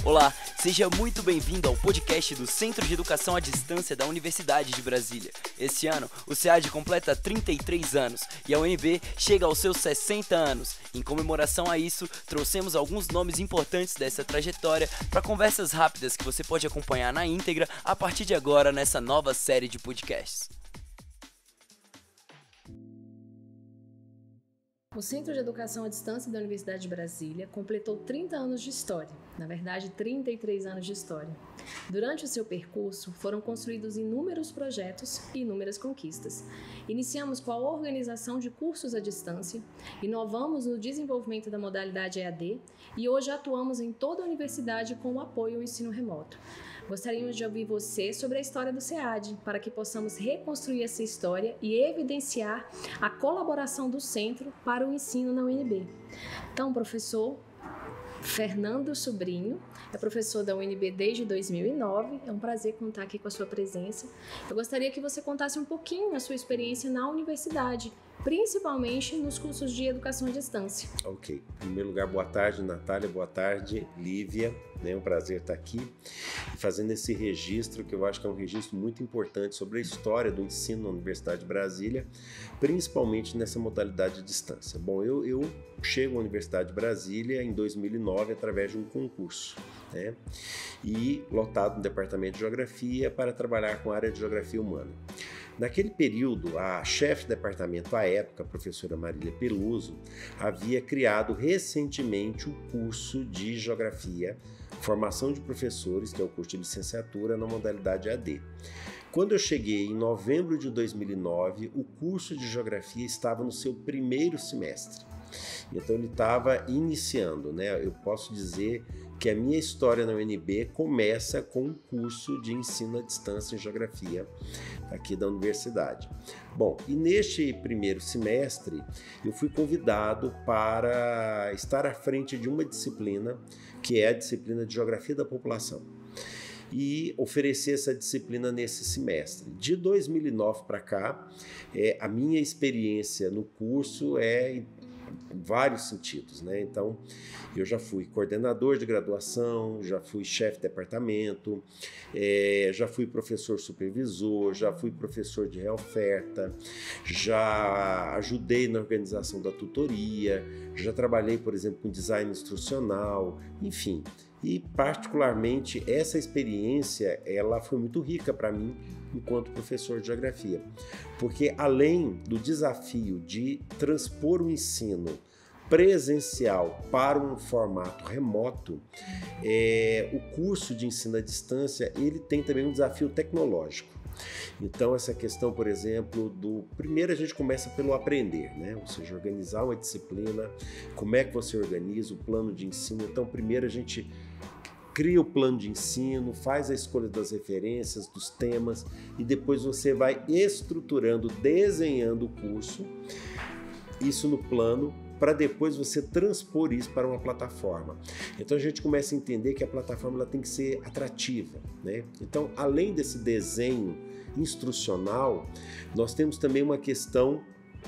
Olá, seja muito bem-vindo ao podcast do Centro de Educação à Distância da Universidade de Brasília. Esse ano, o SEAD completa 33 anos e a UNB chega aos seus 60 anos. Em comemoração a isso, trouxemos alguns nomes importantes dessa trajetória para conversas rápidas que você pode acompanhar na íntegra a partir de agora nessa nova série de podcasts. O Centro de Educação à Distância da Universidade de Brasília completou 30 anos de história, na verdade 33 anos de história. Durante o seu percurso foram construídos inúmeros projetos e inúmeras conquistas. Iniciamos com a organização de cursos à distância, inovamos no desenvolvimento da modalidade EAD e hoje atuamos em toda a universidade com o apoio ao ensino remoto. Gostaríamos de ouvir você sobre a história do SEAD, para que possamos reconstruir essa história e evidenciar a colaboração do Centro para o ensino na UNB. Então, professor Fernando Sobrinho, é professor da UNB desde 2009, é um prazer contar aqui com a sua presença. Eu gostaria que você contasse um pouquinho a sua experiência na universidade, principalmente nos cursos de educação à distância. Ok. Em primeiro lugar, boa tarde, Natália, boa tarde, Lívia. É um prazer estar aqui fazendo esse registro, que eu acho que é um registro muito importante sobre a história do ensino na Universidade de Brasília, principalmente nessa modalidade de distância. Bom, eu chego à Universidade de Brasília em 2009 através de um concurso, né? E lotado no Departamento de Geografia para trabalhar com a área de Geografia Humana. Naquele período, a chefe de departamento à época, a professora Marília Peluso, havia criado recentemente o curso de Geografia, Formação de Professores, que é o curso de licenciatura na modalidade EAD. Quando eu cheguei em novembro de 2009, o curso de Geografia estava no seu primeiro semestre. Então ele estava iniciando, né? Eu posso dizer que a minha história na UNB começa com o curso de ensino à distância em Geografia aqui da universidade. Bom, e neste primeiro semestre eu fui convidado para estar à frente de uma disciplina que é a disciplina de Geografia da População e oferecer essa disciplina nesse semestre. De 2009 para cá, a minha experiência no curso é em vários sentidos, né? Então, eu já fui coordenador de graduação, já fui chefe de departamento, já fui professor supervisor, já fui professor de reoferta, já ajudei na organização da tutoria, já trabalhei, por exemplo, com design instrucional, enfim. E, particularmente, essa experiência, ela foi muito rica para mim enquanto professor de geografia, porque além do desafio de transpor o ensino presencial para um formato remoto, o curso de ensino à distância, ele tem também um desafio tecnológico. Então, essa questão, por exemplo, primeiro a gente começa pelo aprender, né? Ou seja, organizar uma disciplina, como é que você organiza o plano de ensino. Então, primeiro a gente cria o plano de ensino, faz a escolha das referências, dos temas e depois você vai estruturando, desenhando o curso, isso no plano, para depois você transpor isso para uma plataforma. Então a gente começa a entender que a plataforma ela tem que ser atrativa, né? Então, além desse desenho instrucional, nós temos também uma questão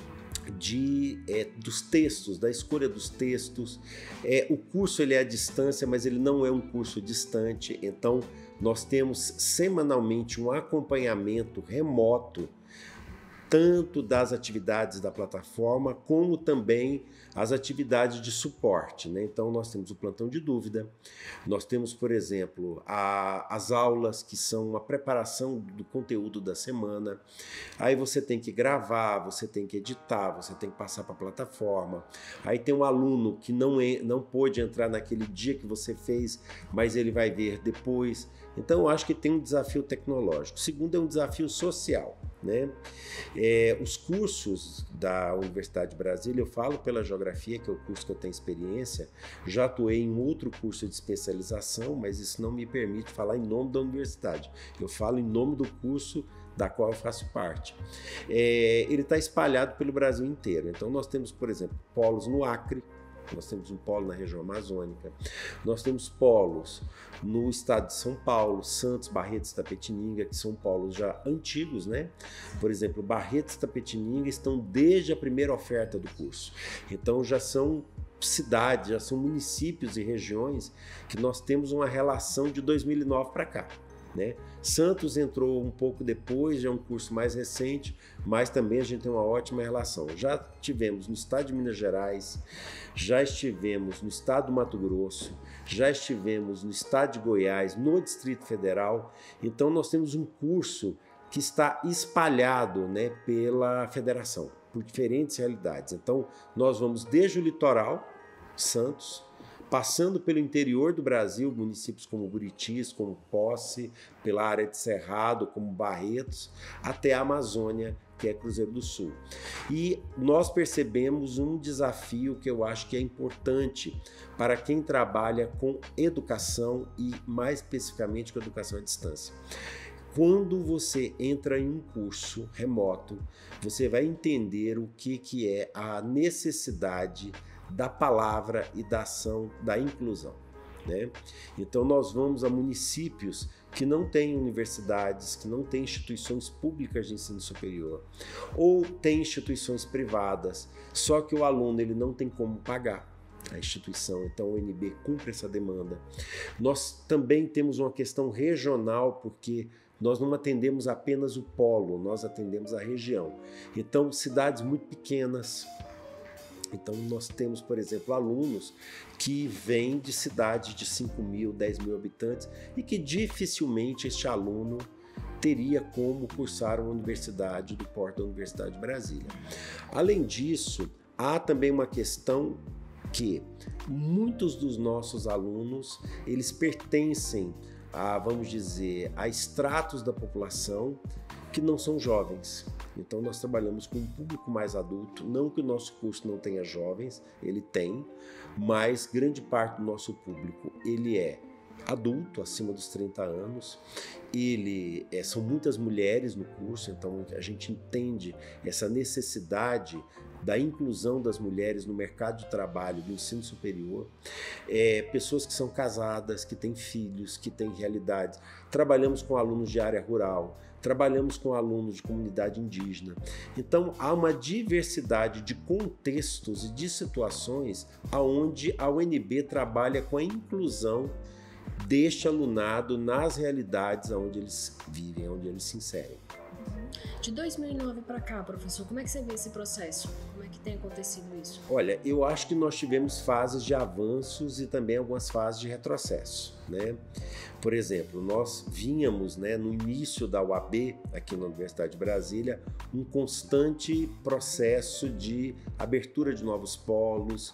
dos textos, da escolha dos textos. O curso ele é à distância, mas ele não é um curso distante, então nós temos semanalmente um acompanhamento remoto tanto das atividades da plataforma, como também as atividades de suporte, né? Então, nós temos o plantão de dúvida, nós temos, por exemplo, as aulas, que são a preparação do conteúdo da semana. Aí você tem que gravar, você tem que editar, você tem que passar para a plataforma. Aí tem um aluno que não pôde entrar naquele dia que você fez, mas ele vai ver depois. Então, eu acho que tem um desafio tecnológico. O segundo é um desafio social, né? Os cursos da Universidade de Brasília, eu falo pela Geografia, que é o curso que eu tenho experiência, já atuei em outro curso de especialização, mas isso não me permite falar em nome da universidade. Eu falo em nome do curso da qual eu faço parte. Ele está espalhado pelo Brasil inteiro. Então, nós temos, por exemplo, polos no Acre, nós temos um polo na região amazônica, nós temos polos no estado de São Paulo, Santos, Barretos e Itapetininga, que são polos já antigos, né? Por exemplo, Barretos e Itapetininga estão desde a primeira oferta do curso, então já são cidades, já são municípios e regiões que nós temos uma relação de 2009 para cá, né? Santos entrou um pouco depois, já é um curso mais recente, mas também a gente tem uma ótima relação. Já tivemos no estado de Minas Gerais, já estivemos no estado do Mato Grosso, já estivemos no estado de Goiás, no Distrito Federal. Então nós temos um curso que está espalhado, né, pela federação, por diferentes realidades. Então nós vamos desde o litoral, Santos, passando pelo interior do Brasil, municípios como Buritis, como Posse, pela área de Cerrado, como Barretos, até a Amazônia, que é Cruzeiro do Sul. E nós percebemos um desafio que eu acho que é importante para quem trabalha com educação e, mais especificamente, com educação à distância. Quando você entra em um curso remoto, você vai entender o que é a necessidade da palavra e da ação da inclusão, né? Então nós vamos a municípios que não têm universidades, que não têm instituições públicas de ensino superior, ou têm instituições privadas, só que o aluno ele não tem como pagar a instituição, então o UNB cumpre essa demanda. Nós também temos uma questão regional, porque nós não atendemos apenas o polo, nós atendemos a região. Então cidades muito pequenas. Então nós temos, por exemplo, alunos que vêm de cidades de 5 mil, 10 mil habitantes e que dificilmente este aluno teria como cursar uma universidade do porte da Universidade de Brasília. Além disso, há também uma questão que muitos dos nossos alunos, eles pertencem a, vamos dizer, a estratos da população que não são jovens. Então nós trabalhamos com um público mais adulto, não que o nosso curso não tenha jovens, ele tem, mas grande parte do nosso público, ele é adulto, acima dos 30 anos, são muitas mulheres no curso, então a gente entende essa necessidade da inclusão das mulheres no mercado de trabalho do ensino superior, pessoas que são casadas, que têm filhos, que têm realidades. Trabalhamos com alunos de área rural, trabalhamos com alunos de comunidade indígena. Então há uma diversidade de contextos e de situações onde a UNB trabalha com a inclusão deste alunado nas realidades onde eles vivem, onde eles se inserem. De 2009 para cá, professor, como é que você vê esse processo? Como é que tem acontecido isso? Olha, eu acho que nós tivemos fases de avanços e também algumas fases de retrocesso, né? Por exemplo, nós vínhamos, né, no início da UAB, aqui na Universidade de Brasília, um constante processo de abertura de novos polos,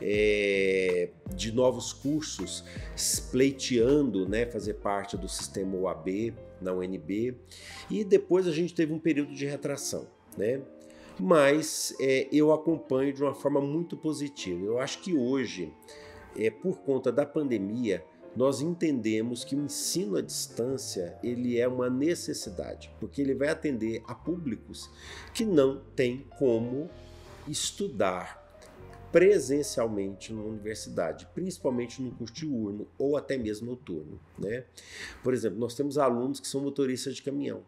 de novos cursos, pleiteando, né, fazer parte do sistema UAB na UNB, e depois a gente teve um período de retração, né? Mas eu acompanho de uma forma muito positiva. Eu acho que hoje, por conta da pandemia, nós entendemos que o ensino à distância ele é uma necessidade, porque ele vai atender a públicos que não têm como estudar presencialmente na universidade, principalmente no curso diurno ou até mesmo noturno, né? Por exemplo, nós temos alunos que são motoristas de caminhão.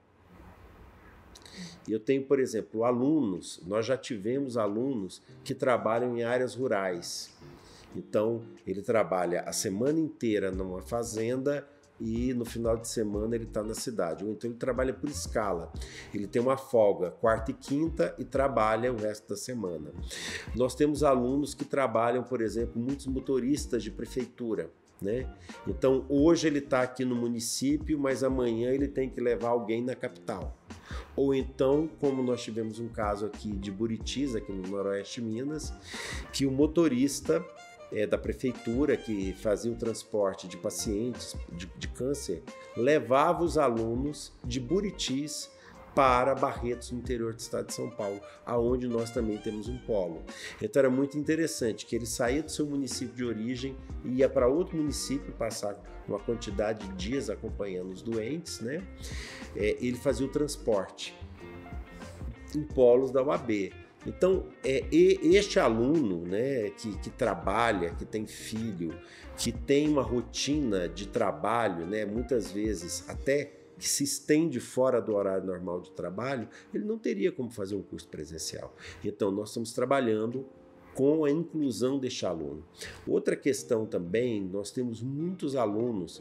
Eu tenho, por exemplo, alunos, nós já tivemos alunos que trabalham em áreas rurais. Então, ele trabalha a semana inteira numa fazenda e no final de semana ele está na cidade. Ou então ele trabalha por escala. Ele tem uma folga quarta e quinta e trabalha o resto da semana. Nós temos alunos que trabalham, por exemplo, muitos motoristas de prefeitura, né? Então, hoje ele está aqui no município, mas amanhã ele tem que levar alguém na capital. Ou então, como nós tivemos um caso aqui de Buritis, aqui no Noroeste de Minas, que o motorista da prefeitura que fazia o transporte de pacientes de câncer levava os alunos de Buritis para Barretos, no interior do estado de São Paulo, aonde nós também temos um polo. Então era muito interessante que ele saía do seu município de origem e ia para outro município, passar uma quantidade de dias acompanhando os doentes, né? Ele fazia o transporte em polos da UAB. Então, este aluno, né, que trabalha, que tem filho, que tem uma rotina de trabalho, né, muitas vezes até que se estende fora do horário normal de trabalho, ele não teria como fazer um curso presencial. Então, nós estamos trabalhando com a inclusão deste aluno. Outra questão também, nós temos muitos alunos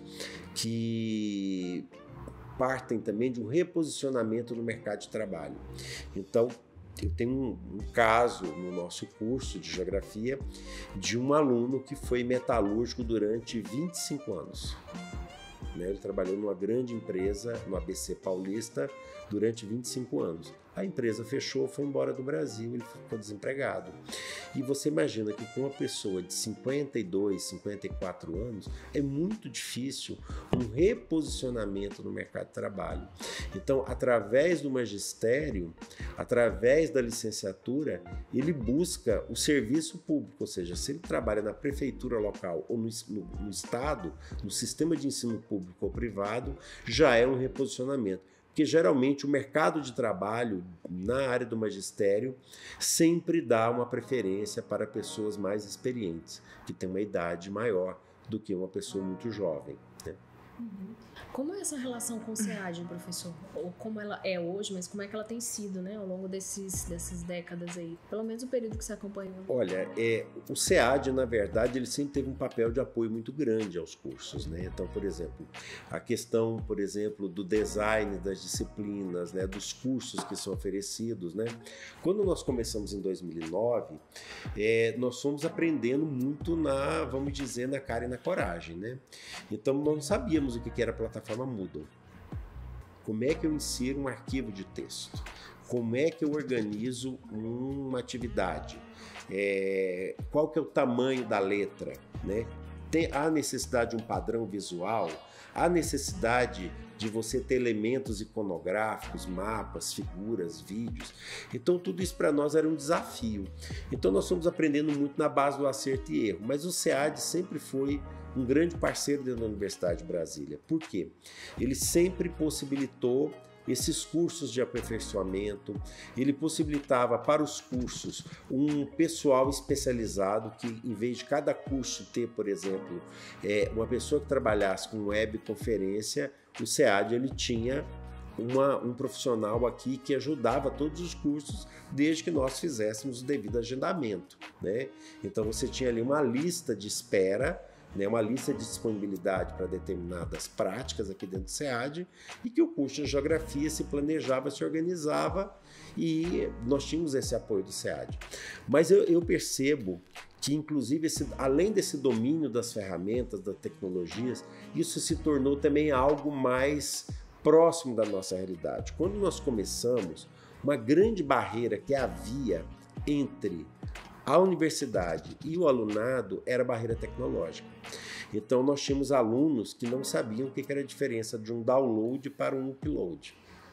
que partem também de um reposicionamento no mercado de trabalho. Então, eu tenho um caso no nosso curso de geografia de um aluno que foi metalúrgico durante 25 anos. Ele trabalhou numa grande empresa, no ABC Paulista, durante 25 anos. A empresa fechou, foi embora do Brasil, ele ficou desempregado. E você imagina que com uma pessoa de 52, 54 anos, é muito difícil um reposicionamento no mercado de trabalho. Então, através do magistério, através da licenciatura, ele busca o serviço público, ou seja, se ele trabalha na prefeitura local ou no estado, no sistema de ensino público ou privado, já é um reposicionamento. Porque geralmente o mercado de trabalho na área do magistério sempre dá uma preferência para pessoas mais experientes, que têm uma idade maior do que uma pessoa muito jovem, né? Como é essa relação com o SEAD, professor? Ou como ela é hoje, mas como é que ela tem sido, né, ao longo dessas décadas aí? Pelo menos o período que você acompanhou. Olha, o SEAD, na verdade, ele sempre teve um papel de apoio muito grande aos cursos, né? Então, por exemplo, a questão, por exemplo, do design das disciplinas, né, dos cursos que são oferecidos, né? Quando nós começamos em 2009, nós fomos aprendendo muito vamos dizer, na cara e na coragem, né? Então, nós não sabíamos o que era a plataforma Moodle. Como é que eu insiro um arquivo de texto? Como é que eu organizo uma atividade? Qual que é o tamanho da letra, né? Há necessidade de um padrão visual? Há necessidade de você ter elementos iconográficos, mapas, figuras, vídeos. Então tudo isso para nós era um desafio. Então nós fomos aprendendo muito na base do acerto e erro, mas o SEAD sempre foi um grande parceiro dentro da Universidade de Brasília. Por quê? Ele sempre possibilitou esses cursos de aperfeiçoamento, ele possibilitava para os cursos um pessoal especializado que, em vez de cada curso ter, por exemplo, uma pessoa que trabalhasse com webconferência, o SEAD ele tinha um profissional aqui que ajudava todos os cursos, desde que nós fizéssemos o devido agendamento, né? Então você tinha ali uma lista de espera, né, uma lista de disponibilidade para determinadas práticas aqui dentro do SEAD, e que o curso de geografia se planejava, se organizava, e nós tínhamos esse apoio do SEAD. Mas eu percebo que, inclusive, além desse domínio das ferramentas, das tecnologias, isso se tornou também algo mais próximo da nossa realidade. Quando nós começamos, uma grande barreira que havia entre a universidade e o alunado era a barreira tecnológica. Então nós tínhamos alunos que não sabiam o que era a diferença de um download para um upload,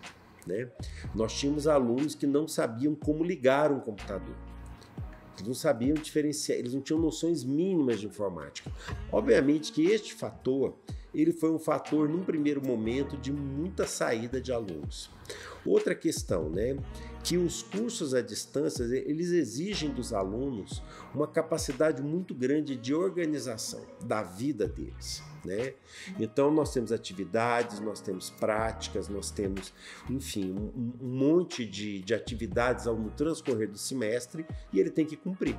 né? Nós tínhamos alunos que não sabiam como ligar um computador. Eles não sabiam diferenciar, eles não tinham noções mínimas de informática. Obviamente que este fator, ele foi um fator, num primeiro momento, de muita saída de alunos. Outra questão, né, que os cursos à distância, eles exigem dos alunos uma capacidade muito grande de organização da vida deles, né? Então nós temos atividades, nós temos práticas, nós temos, enfim, um monte de atividades no transcorrer do semestre, e ele tem que cumprir.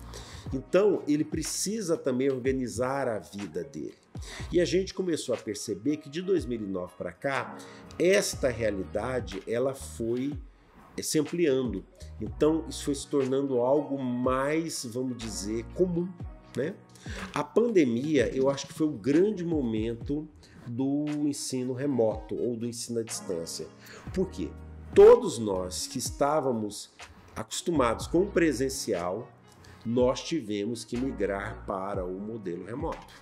Então ele precisa também organizar a vida dele. E a gente começou a perceber que de 2009 para cá, esta realidade ela foi se ampliando. Então isso foi se tornando algo mais, vamos dizer, comum, né? A pandemia, eu acho que foi o grande momento do ensino remoto ou do ensino à distância. Por quê? Todos nós que estávamos acostumados com o presencial, nós tivemos que migrar para o modelo remoto.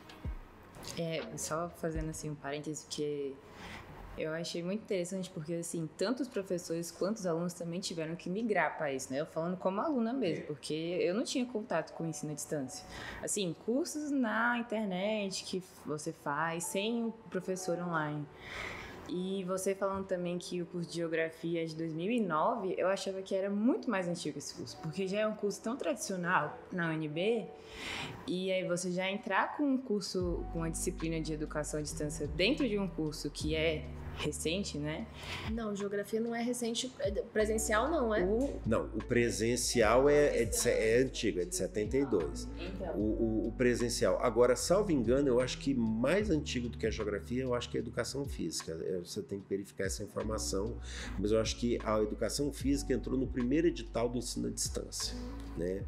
Só fazendo assim um parênteses, porque eu achei muito interessante, porque assim, tanto os professores quanto os alunos também tiveram que migrar para isso, né? Eu falando como aluna mesmo, porque eu não tinha contato com o ensino à distância. Assim, cursos na internet que você faz sem o professor online. E você falando também que o curso de Geografia é de 2009, eu achava que era muito mais antigo esse curso, porque já é um curso tão tradicional na UNB, e aí você já entrar com um curso, com uma disciplina de educação à distância dentro de um curso que é recente, né? Não, geografia não é recente, presencial não, é? Não, o presencial é antigo, é de 72. Então. O presencial. Agora, salvo engano, eu acho que mais antigo do que a geografia, eu acho que é a educação física. Você tem que verificar essa informação, mas eu acho que a educação física entrou no primeiro edital do ensino à distância, né?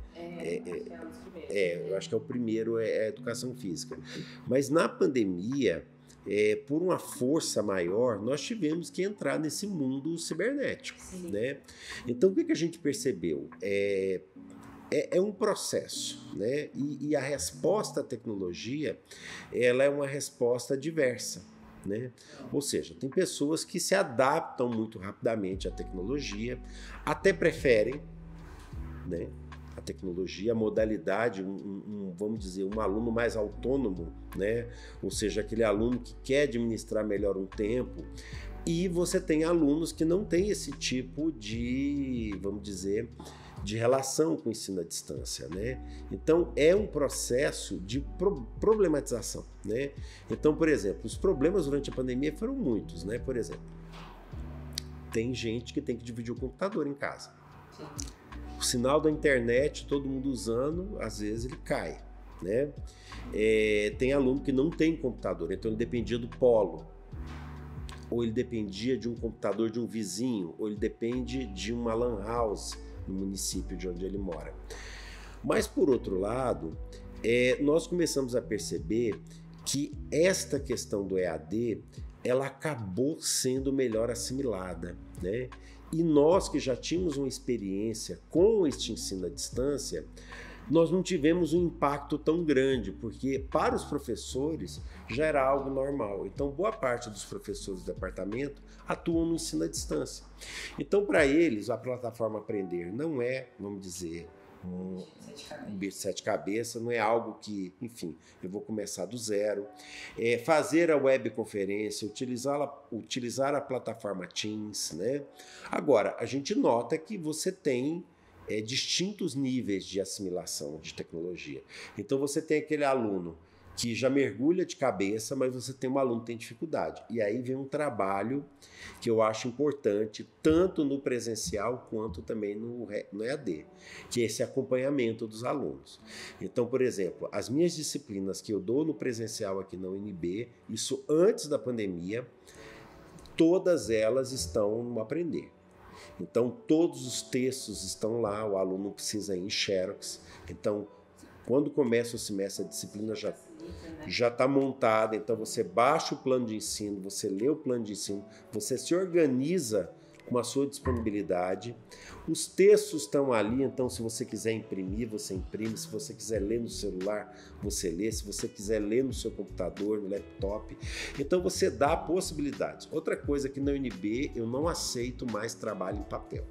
Eu acho que é o primeiro, é a educação física. Mas na pandemia, por uma força maior, nós tivemos que entrar nesse mundo cibernético, né? Então, o que a gente percebeu? É um processo, né? E a resposta à tecnologia, ela é uma resposta diversa, né? Ou seja, tem pessoas que se adaptam muito rapidamente à tecnologia, até preferem, né, a tecnologia, a modalidade, vamos dizer, um aluno mais autônomo, né? Ou seja, aquele aluno que quer administrar melhor um tempo. E você tem alunos que não têm esse tipo de, vamos dizer, de relação com o ensino à distância, né? Então, é um processo de problematização, né? Então, por exemplo, os problemas durante a pandemia foram muitos, né? Por exemplo, tem gente que tem que dividir o computador em casa. Sim. O sinal da internet, todo mundo usando, às vezes ele cai, né? Tem aluno que não tem computador, então ele dependia do polo, ou ele dependia de um computador de um vizinho, ou ele depende de uma lan house no município de onde ele mora. Mas, por outro lado, nós começamos a perceber que esta questão do EAD, ela acabou sendo melhor assimilada, né? E nós que já tínhamos uma experiência com este ensino à distância, nós não tivemos um impacto tão grande, porque para os professores já era algo normal. Então, boa parte dos professores do departamento atuam no ensino à distância. Então, para eles, a plataforma Aprender não é, vamos dizer, um bicho de sete cabeças, não é algo que, enfim, eu vou começar do zero. Fazer a webconferência, utilizar a plataforma Teams, né? Agora, a gente nota que você tem distintos níveis de assimilação de tecnologia. Então, você tem aquele aluno que já mergulha de cabeça, mas você tem um aluno que tem dificuldade. E aí vem um trabalho que eu acho importante, tanto no presencial quanto também no EAD, que é esse acompanhamento dos alunos. Então, por exemplo, as minhas disciplinas que eu dou no presencial aqui na UNB, isso antes da pandemia, todas elas estão no Aprender. Então, todos os textos estão lá, o aluno não precisa ir em Xerox. Então, quando começa o semestre, a disciplina já está montada, então você baixa o plano de ensino, você lê o plano de ensino, você se organiza com a sua disponibilidade. Os textos estão ali, então se você quiser imprimir, você imprime. Se você quiser ler no celular, você lê. Se você quiser ler no seu computador, no laptop. Então você dá possibilidades. Outra coisa que na UNB eu não aceito mais trabalho em papel.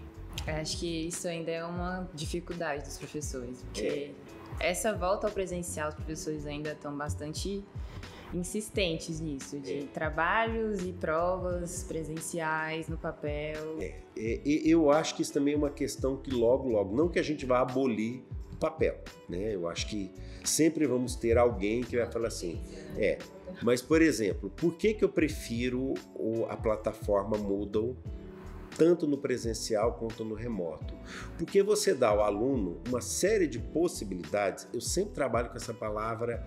Eu acho que isso ainda é uma dificuldade dos professores, porque essa volta ao presencial, os professores ainda estão bastante insistentes nisso, de trabalhos e provas presenciais no papel. Eu acho que isso também é uma questão que logo, não que a gente vá abolir o papel, né? Eu acho que sempre vamos ter alguém que vai falar assim, mas, por exemplo, por que eu prefiro a plataforma Moodle tanto no presencial quanto no remoto? Porque você dá ao aluno uma série de possibilidades. Eu sempre trabalho com essa palavra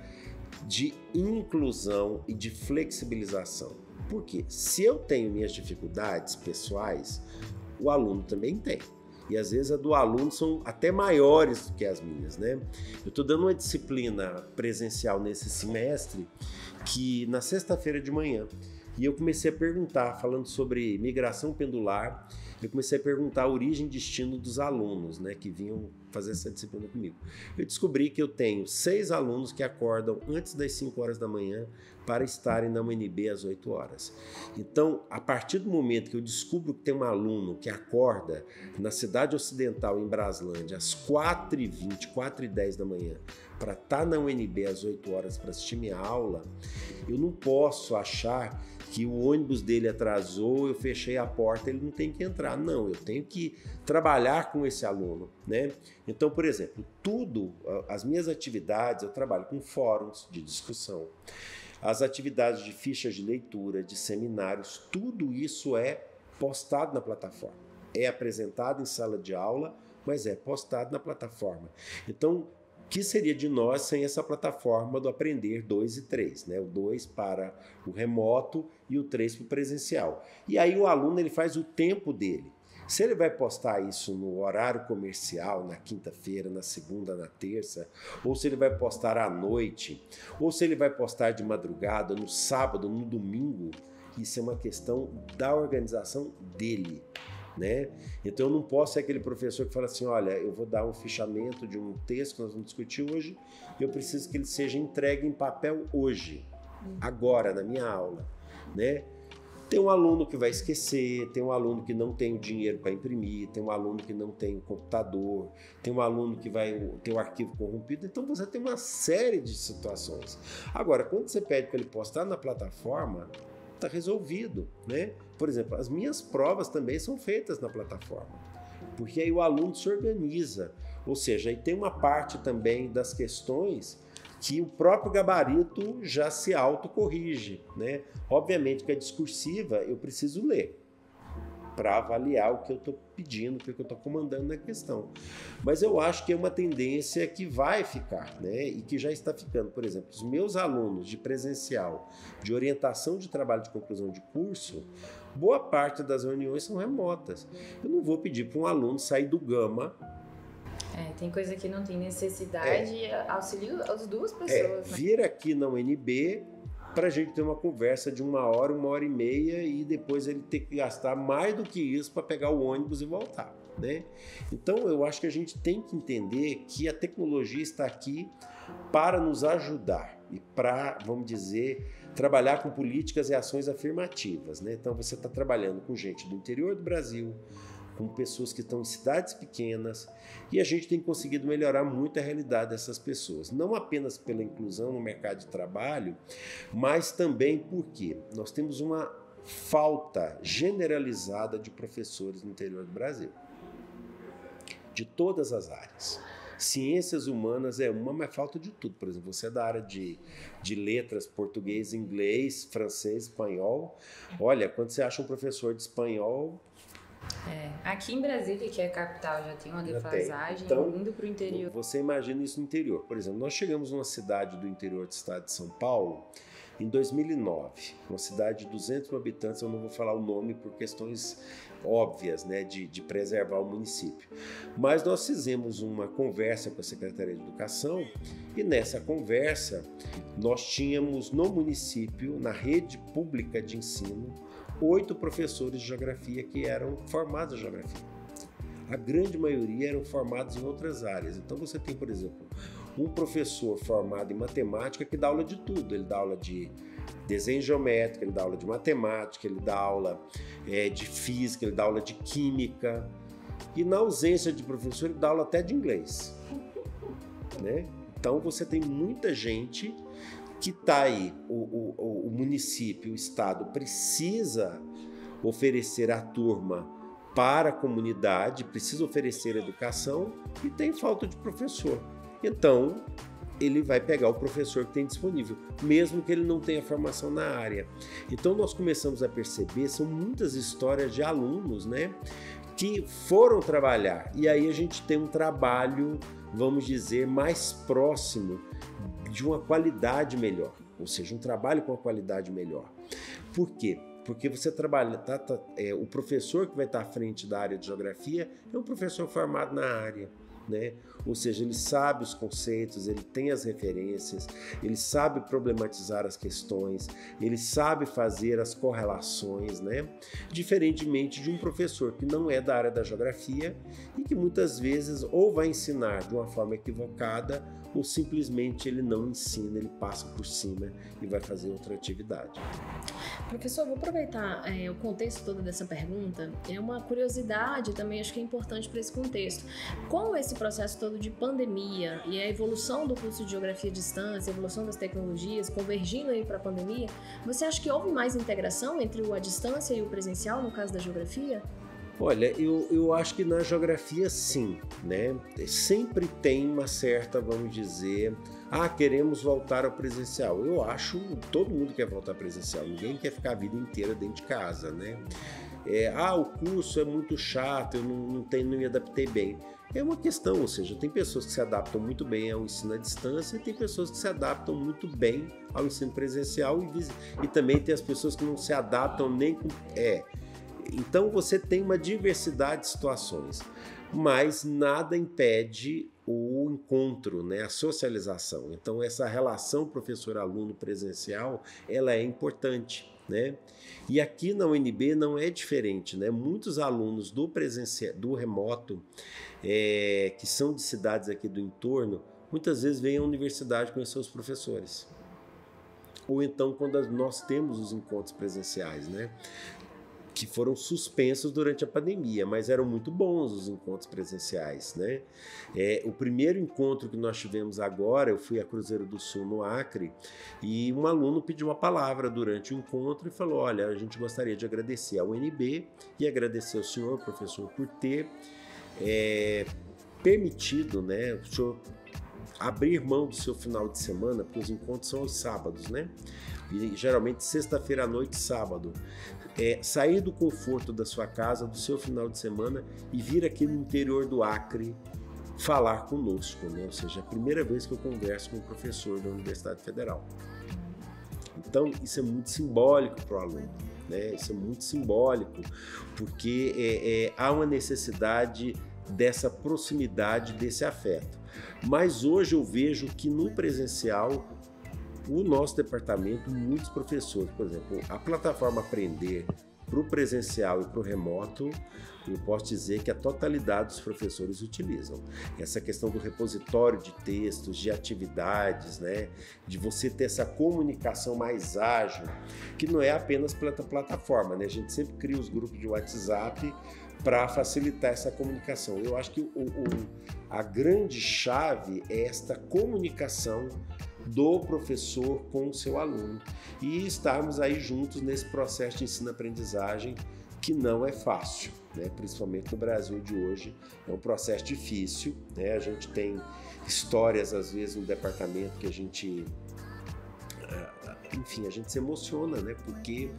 de inclusão e de flexibilização. Por quê? Se eu tenho minhas dificuldades pessoais, o aluno também tem. E às vezes a do aluno são até maiores do que as minhas, né? Eu estou dando uma disciplina presencial nesse semestre que na sexta-feira de manhã, e eu comecei a perguntar, falando sobre migração pendular, eu comecei a perguntar a origem e destino dos alunos, né, que vinham fazer essa disciplina comigo. Eu descobri que eu tenho 6 alunos que acordam antes das 5 horas da manhã para estarem na UNB às 8 horas. Então, a partir do momento que eu descubro que tem um aluno que acorda na cidade ocidental, em Braslândia, às 4h20, 4h10 da manhã, para estar na UNB às 8 horas para assistir minha aula, eu não posso achar que o ônibus dele atrasou, eu fechei a porta, ele não tem que entrar. Não, eu tenho que trabalhar com esse aluno, né? Então, por exemplo, as minhas atividades, eu trabalho com fóruns de discussão, as atividades de fichas de leitura, de seminários, tudo isso é postado na plataforma. É apresentado em sala de aula, mas é postado na plataforma. Então, o que seria de nós sem essa plataforma do Aprender 2 e 3, né? O 2 para o remoto e o 3 para o presencial. E aí o aluno ele faz o tempo dele. Se ele vai postar isso no horário comercial, na quinta-feira, na segunda, na terça, ou se ele vai postar à noite, ou se ele vai postar de madrugada, no sábado, no domingo, isso é uma questão da organização dele, né? Então eu não posso ser aquele professor que fala assim, olha, eu vou dar um fichamento de um texto que nós vamos discutir hoje, e eu preciso que ele seja entregue em papel hoje, agora, na minha aula, né? Tem um aluno que vai esquecer, tem um aluno que não tem o dinheiro para imprimir, tem um aluno que não tem o computador, tem um aluno que vai ter o arquivo corrompido, então você tem uma série de situações. Agora, quando você pede para ele postar na plataforma, está resolvido, né? Por exemplo, as minhas provas também são feitas na plataforma, porque aí o aluno se organiza, ou seja, aí tem uma parte também das questões que o próprio gabarito já se autocorrige, né? Obviamente que a discursiva eu preciso ler para avaliar o que eu estou pedindo, o que eu estou comandando na questão. Mas eu acho que é uma tendência que vai ficar, né? E que já está ficando. Por exemplo, os meus alunos de presencial, de orientação de trabalho de conclusão de curso, boa parte das reuniões são remotas. Eu não vou pedir para um aluno sair do Gama. Tem coisa que não tem necessidade, auxilio as duas pessoas. Né? Vir aqui na UNB para a gente ter uma conversa de 1 hora e meia e depois ele ter que gastar mais do que isso para pegar o ônibus e voltar, né? Então eu acho que a gente tem que entender que a tecnologia está aqui para nos ajudar e para, vamos dizer, trabalhar com políticas e ações afirmativas, né? Então você está trabalhando com gente do interior do Brasil, com pessoas que estão em cidades pequenas, e a gente tem conseguido melhorar muito a realidade dessas pessoas, não apenas pela inclusão no mercado de trabalho, mas também porque nós temos uma falta generalizada de professores no interior do Brasil, de todas as áreas. Ciências humanas é uma, mas falta de tudo. Por exemplo, você é da área de letras, português, inglês, francês, espanhol. Olha, quando você acha um professor de espanhol... Aqui em Brasília, que é a capital, já tem uma defasagem, então, indo para o interior. Você imagina isso no interior. Por exemplo, nós chegamos numa cidade do interior do estado de São Paulo em 2009, uma cidade de 200 mil habitantes, eu não vou falar o nome por questões óbvias, né, de preservar o município. Mas nós fizemos uma conversa com a Secretaria de Educação e nessa conversa nós tínhamos no município, na rede pública de ensino, 8 professores de geografia que eram formados em geografia. A grande maioria eram formados em outras áreas. Então você tem, por exemplo, um professor formado em matemática que dá aula de tudo. Ele dá aula de desenho geométrico, ele dá aula de matemática, ele dá aula de física, ele dá aula de química. E na ausência de professor, ele dá aula até de inglês, né? Então você tem muita gente que está aí, o município, o estado precisa oferecer a turma para a comunidade, precisa oferecer educação e tem falta de professor. Então, ele vai pegar o professor que tem disponível, mesmo que ele não tenha formação na área. Então, nós começamos a perceber, são muitas histórias de alunos, né, que foram trabalhar. E aí a gente tem um trabalho, vamos dizer, mais próximo de uma qualidade melhor, ou seja, um trabalho com uma qualidade melhor. Por quê? Porque você trabalha, o professor que vai estar à frente da área de geografia é um professor formado na área, né? Ou seja, ele sabe os conceitos, ele tem as referências, ele sabe problematizar as questões, ele sabe fazer as correlações, né? Diferentemente de um professor que não é da área da geografia e que muitas vezes ou vai ensinar de uma forma equivocada ou simplesmente ele não ensina, ele passa por cima e vai fazer outra atividade. Professor, vou aproveitar o contexto todo dessa pergunta. É uma curiosidade também, acho que é importante para esse contexto. Com esse processo todo de pandemia e a evolução do curso de Geografia à Distância, a evolução das tecnologias, convergindo aí para a pandemia, você acha que houve mais integração entre o à distância e o presencial, no caso da Geografia? Olha, eu acho que na geografia sim, né? Sempre tem uma certa, vamos dizer, queremos voltar ao presencial. Eu acho, todo mundo quer voltar ao presencial, ninguém quer ficar a vida inteira dentro de casa, né? O curso é muito chato, eu não me adaptei bem. É uma questão, ou seja, tem pessoas que se adaptam muito bem ao ensino à distância e tem pessoas que se adaptam muito bem ao ensino presencial e também tem as pessoas que não se adaptam nem com... Então você tem uma diversidade de situações, mas nada impede o encontro, né, a socialização. Então essa relação professor-aluno presencial, ela é importante, né? E aqui na UNB não é diferente, né? Muitos alunos do remoto, que são de cidades aqui do entorno, muitas vezes vêm à universidade conhecer os professores. Ou então quando nós temos os encontros presenciais, né? Que foram suspensos durante a pandemia, mas eram muito bons os encontros presenciais, né? O primeiro encontro que nós tivemos agora, eu fui a Cruzeiro do Sul, no Acre, e um aluno pediu uma palavra durante o encontro e falou: olha, a gente gostaria de agradecer ao UNB e agradecer ao senhor, professor, por ter permitido, né, o senhor abrir mão do seu final de semana, porque os encontros são aos sábados, né? E geralmente sexta-feira à noite, sábado. Sair do conforto da sua casa, do seu final de semana e vir aqui no interior do Acre falar conosco, né? Ou seja, é a primeira vez que eu converso com um professor da Universidade Federal. Então, isso é muito simbólico para o aluno, né? Isso é muito simbólico, porque há uma necessidade dessa proximidade, desse afeto. Mas hoje eu vejo que no presencial, o nosso departamento, muitos professores, por exemplo, a plataforma Aprender para o presencial e para o remoto, eu posso dizer que a totalidade dos professores utilizam. Essa questão do repositório de textos, de atividades, né? De você ter essa comunicação mais ágil, que não é apenas pela plataforma, né? A gente sempre cria os grupos de WhatsApp para facilitar essa comunicação. Eu acho que a grande chave é esta comunicação do professor com o seu aluno e estarmos aí juntos nesse processo de ensino-aprendizagem que não é fácil, né? Principalmente no Brasil de hoje, é um processo difícil, né? A gente tem histórias às vezes no departamento que a gente se emociona, né? Porque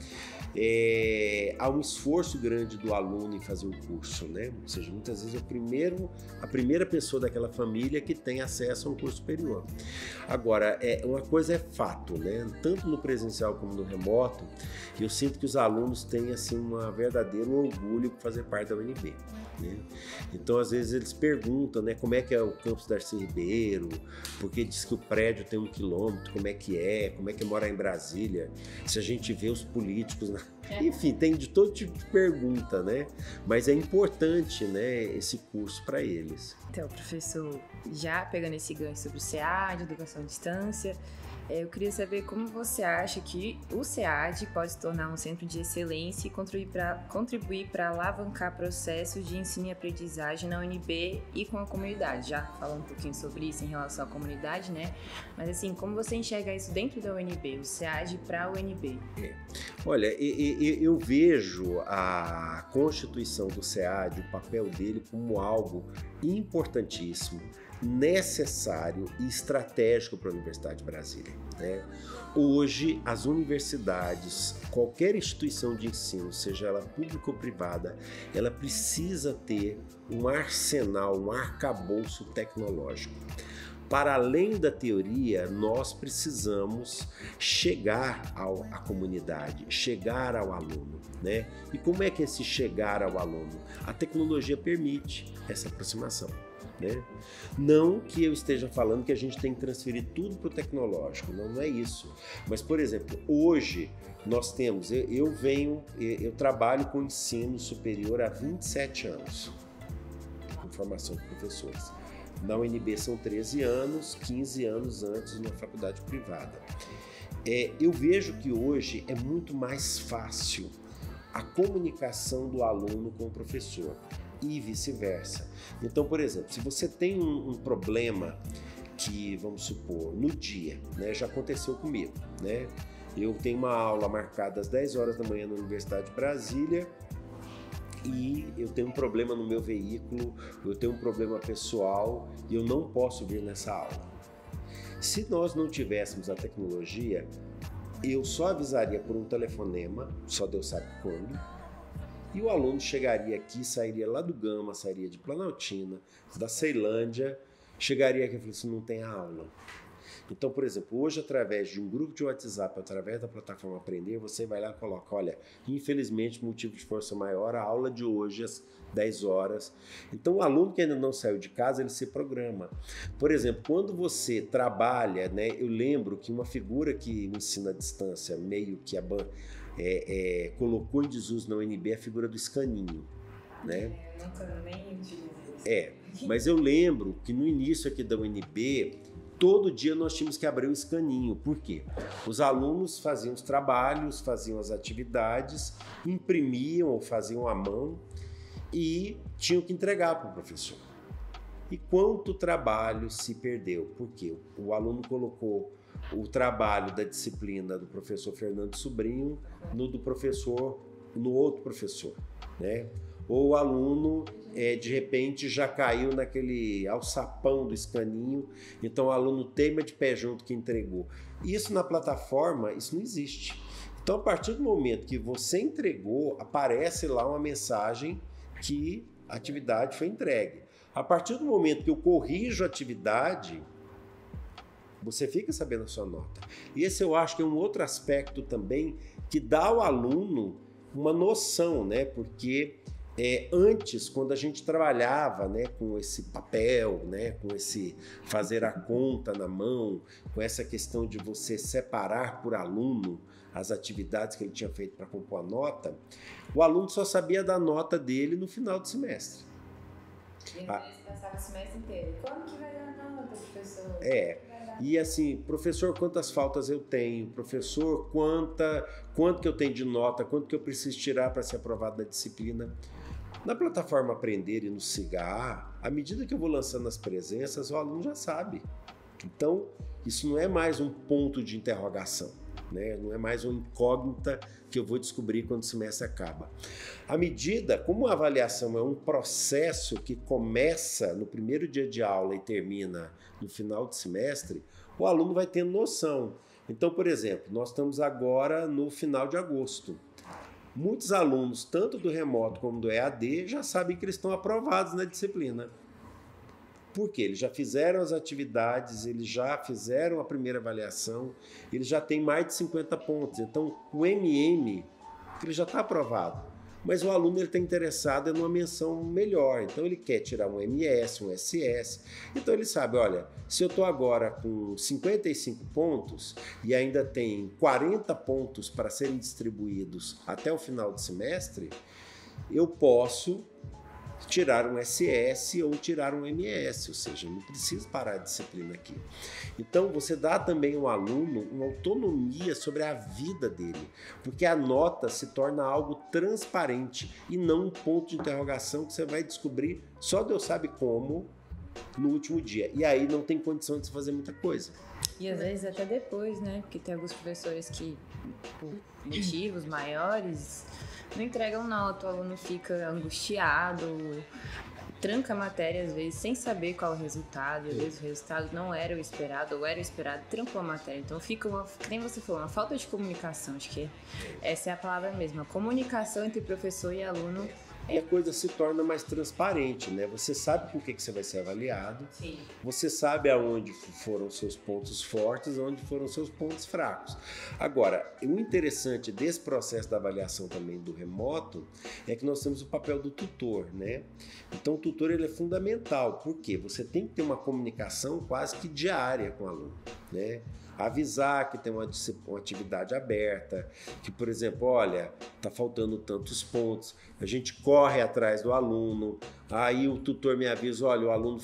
há um esforço grande do aluno em fazer o curso, né? Ou seja, muitas vezes a primeira pessoa daquela família que tem acesso a um curso superior. Agora, uma coisa é fato, né? Tanto no presencial como no remoto, eu sinto que os alunos têm assim um verdadeiro orgulho por fazer parte da UNB. Né? Então, às vezes eles perguntam, né, como é que é o campus Darcy Ribeiro, porque diz que o prédio tem 1 quilômetro, como é morar em Brasília, se a gente vê os políticos, enfim, tem de todo tipo de pergunta, né? Mas é importante, né, esse curso para eles. Então, professor, já pegando esse gancho sobre o SEAD, educação à distância, eu queria saber como você acha que o SEAD pode se tornar um centro de excelência e contribuir para alavancar processos de ensino e aprendizagem na UNB e com a comunidade. Já falando um pouquinho sobre isso em relação à comunidade, né? Mas assim, como você enxerga isso dentro da UNB, o SEAD para a UNB? Olha, eu vejo a constituição do SEAD, o papel dele como algo importantíssimo, necessário e estratégico para a Universidade de Brasília, né? Hoje, as universidades, qualquer instituição de ensino, seja ela pública ou privada, ela precisa ter um arsenal, um arcabouço tecnológico. Para além da teoria, nós precisamos chegar à comunidade, chegar ao aluno, né? E como é que é esse chegar ao aluno? A tecnologia permite essa aproximação. Né? Não que eu esteja falando que a gente tem que transferir tudo para o tecnológico, não é isso. Mas, por exemplo, hoje nós temos, eu trabalho com ensino superior há 27 anos, com formação de professores. Na UNB são 13 anos, 15 anos antes na faculdade privada. Eu vejo que hoje é muito mais fácil a comunicação do aluno com o professor. E vice-versa. Então, por exemplo, se você tem um problema que, vamos supor, no dia, né, já aconteceu comigo, né? Eu tenho uma aula marcada às 10 horas da manhã na Universidade de Brasília e eu tenho um problema no meu veículo, eu tenho um problema pessoal e eu não posso vir nessa aula. Se nós não tivéssemos a tecnologia, eu só avisaria por um telefonema, só Deus sabe quando, e o aluno chegaria aqui, sairia lá do Gama, sairia de Planaltina, da Ceilândia, chegaria aqui e falaria assim, não tem aula. Então, por exemplo, hoje através de um grupo de WhatsApp, através da plataforma Aprender, você vai lá e coloca, olha, infelizmente, motivo de força maior, a aula de hoje às 10 horas. Então, o aluno que ainda não saiu de casa, ele se programa. Por exemplo, quando você trabalha, né, eu lembro que uma figura que no ensino à distância, meio que colocou em desuso na UNB, é a figura do escaninho, né? Eu nunca nem utilizei isso. Mas eu lembro que no início aqui da UNB, todo dia nós tínhamos que abrir um escaninho. Por quê? Os alunos faziam os trabalhos, faziam as atividades, imprimiam ou faziam à mão e tinham que entregar para o professor. E quanto trabalho se perdeu? Por quê? O aluno colocou o trabalho da disciplina do professor Fernando Sobrinho no outro professor, né? Ou o aluno, de repente, já caiu naquele alçapão do escaninho, então o aluno teima de pé junto que entregou. Isso na plataforma, isso não existe. Então, a partir do momento que você entregou, aparece lá uma mensagem que a atividade foi entregue. A partir do momento que eu corrijo a atividade, você fica sabendo a sua nota. E esse eu acho que é um outro aspecto também que dá ao aluno uma noção, né? Porque antes, quando a gente trabalhava, né, com esse papel, né, com esse fazer a conta na mão, com essa questão de você separar por aluno as atividades que ele tinha feito para compor a nota, o aluno só sabia da nota dele no final do semestre. E às vezes passava o semestre inteiro. Como que vai dar a nota, professor? E assim, professor, quantas faltas eu tenho? Professor, quanto que eu tenho de nota? Quanto que eu preciso tirar para ser aprovado na disciplina? Na plataforma Aprender e no SIGA, à medida que eu vou lançando as presenças, o aluno já sabe. Então, isso não é mais um ponto de interrogação, né? Não é mais uma incógnita que eu vou descobrir quando o semestre acaba. À medida, como a avaliação é um processo que começa no primeiro dia de aula e termina no final do semestre, o aluno vai tendo noção. Então, por exemplo, nós estamos agora no final de agosto. Muitos alunos, tanto do remoto como do EAD, já sabem que eles estão aprovados na disciplina. Por quê? Eles já fizeram as atividades, eles já fizeram a primeira avaliação, eles já têm mais de 50 pontos. Então, o MM, ele já está aprovado. Mas o aluno está interessado em uma menção melhor. Então, ele quer tirar um MS, um SS. Então, ele sabe, olha, se eu estou agora com 55 pontos e ainda tem 40 pontos para serem distribuídos até o final do semestre, eu posso tirar um SS ou tirar um MS, ou seja, não preciso parar a disciplina aqui. Então, você dá também ao aluno uma autonomia sobre a vida dele, porque a nota se torna algo transparente e não um ponto de interrogação que você vai descobrir só Deus sabe como no último dia. E aí não tem condição de se fazer muita coisa. E às vezes até depois, né? Porque tem alguns professores que, por motivos maiores, não entregam nota, o aluno fica angustiado, tranca a matéria às vezes sem saber qual é o resultado, e às vezes o resultado não era o esperado ou era o esperado, trancou a matéria. Então fica, nem você falou, uma falta de comunicação, acho que essa é a palavra mesmo, a comunicação entre professor e aluno. E a coisa se torna mais transparente, né? Você sabe com o que você vai ser avaliado. Sim. Você sabe aonde foram seus pontos fortes, aonde foram seus pontos fracos. Agora, o interessante desse processo da avaliação também do remoto é que nós temos o papel do tutor, né? Então, o tutor ele é fundamental, porque você tem que ter uma comunicação quase que diária com o aluno, né? Avisar que tem uma atividade aberta, que, por exemplo, olha, está faltando tantos pontos, a gente corre atrás do aluno, aí o tutor me avisa, olha, o aluno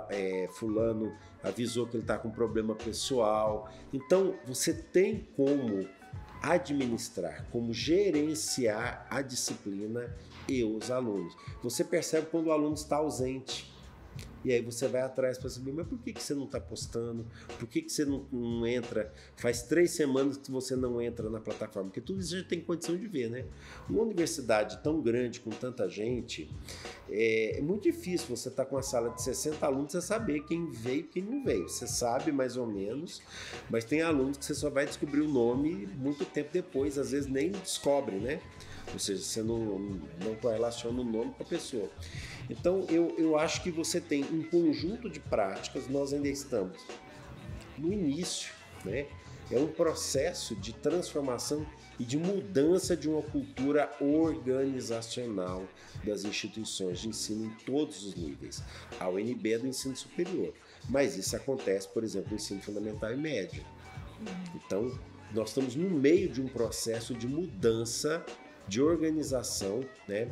fulano avisou que ele está com problema pessoal. Então, você tem como administrar, como gerenciar a disciplina e os alunos. Você percebe quando o aluno está ausente. E aí você vai atrás para saber, mas por que você não está postando? Por que você não entra? Faz 3 semanas que você não entra na plataforma, porque tudo isso a gente tem condição de ver, né? Uma universidade tão grande, com tanta gente, é muito difícil você estar com uma sala de 60 alunos, você saber quem veio e quem não veio. Você sabe mais ou menos, mas tem alunos que você só vai descobrir o nome muito tempo depois, às vezes nem descobre, né? Ou seja, você não correlaciona o nome com a pessoa. Então, eu acho que você tem um conjunto de práticas, nós ainda estamos no início, né? É um processo de transformação e de mudança de uma cultura organizacional das instituições de ensino em todos os níveis. A UNB é do ensino superior, mas isso acontece, por exemplo, no ensino fundamental e médio. Então, nós estamos no meio de um processo de mudança de organização, né?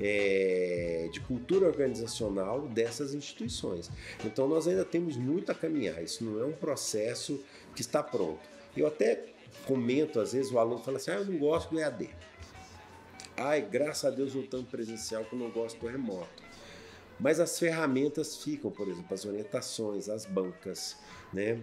De cultura organizacional dessas instituições. Então nós ainda temos muito a caminhar, isso não é um processo que está pronto. Eu até comento, às vezes o aluno fala assim, eu não gosto do EAD. Graças a Deus voltando presencial que eu não gosto do remoto. Mas as ferramentas ficam, por exemplo, as orientações, as bancas, né?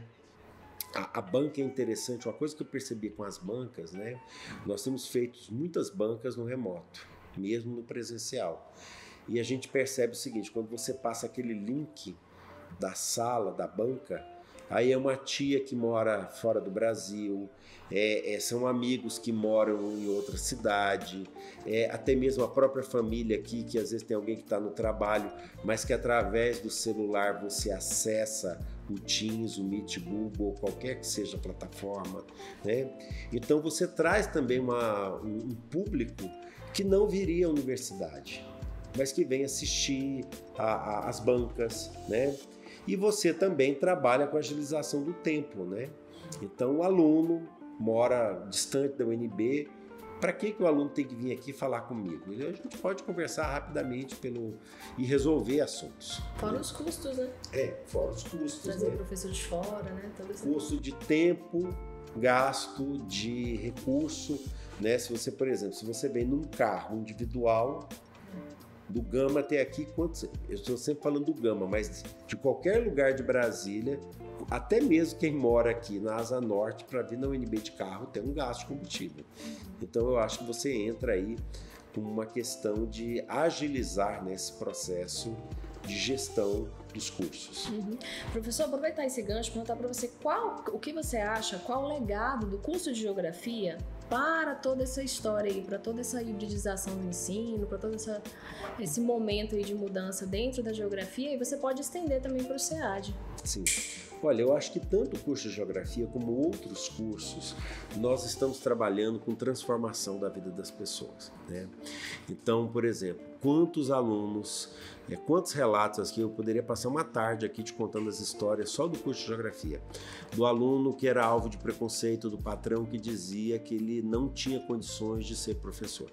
A banca é interessante, uma coisa que eu percebi com as bancas, né? Nós temos feito muitas bancas no remoto, mesmo no presencial. E a gente percebe o seguinte, quando você passa aquele link da sala, da banca, aí é uma tia que mora fora do Brasil, são amigos que moram em outra cidade, até mesmo a própria família aqui, que às vezes tem alguém que está no trabalho, mas que através do celular você acessa o Teams, o Meet, Google, qualquer que seja a plataforma, né? Então você traz também um público que não viria à universidade, mas que vem assistir as bancas, né? E você também trabalha com a agilização do tempo, né? Então o aluno mora distante da UNB, para que o aluno tem que vir aqui falar comigo? A gente pode conversar rapidamente e resolver assuntos. Fora os custos, né? Fora os custos. Trazer professor de fora, né? Custo de tempo, gasto de recurso, né? Se você, por exemplo, se você vem num carro individual, do Gama até aqui, eu estou sempre falando do Gama, mas de qualquer lugar de Brasília, até mesmo quem mora aqui na Asa Norte, para vir na UNB de carro, tem um gasto de combustível. Então eu acho que você entra aí com uma questão de agilizar nesse processo de gestão dos cursos. Professor, aproveitar esse gancho e perguntar para você o que você acha, qual o legado do curso de Geografia para toda essa história aí, para toda essa hibridização do ensino, para todo esse momento aí de mudança dentro da geografia, e você pode estender também para o SEAD. Sim. Olha, eu acho que tanto o curso de Geografia como outros cursos, nós estamos trabalhando com transformação da vida das pessoas, né? Então, por exemplo, quantos alunos, quantos relatos aqui, eu poderia passar uma tarde aqui te contando as histórias só do curso de Geografia, do aluno que era alvo de preconceito do patrão que dizia que ele não tinha condições de ser professor.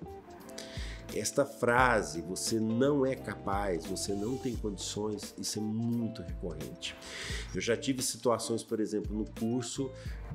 Esta frase, você não é capaz, você não tem condições, isso é muito recorrente. Eu já tive situações, por exemplo, no curso